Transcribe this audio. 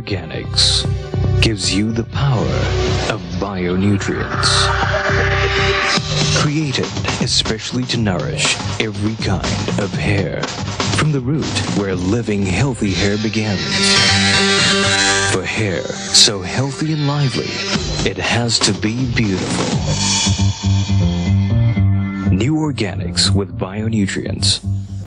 Organics gives you the power of bionutrients. Created especially to nourish every kind of hair, from the root where living healthy hair begins. For hair so healthy and lively, it has to be beautiful. New Organics with bionutrients.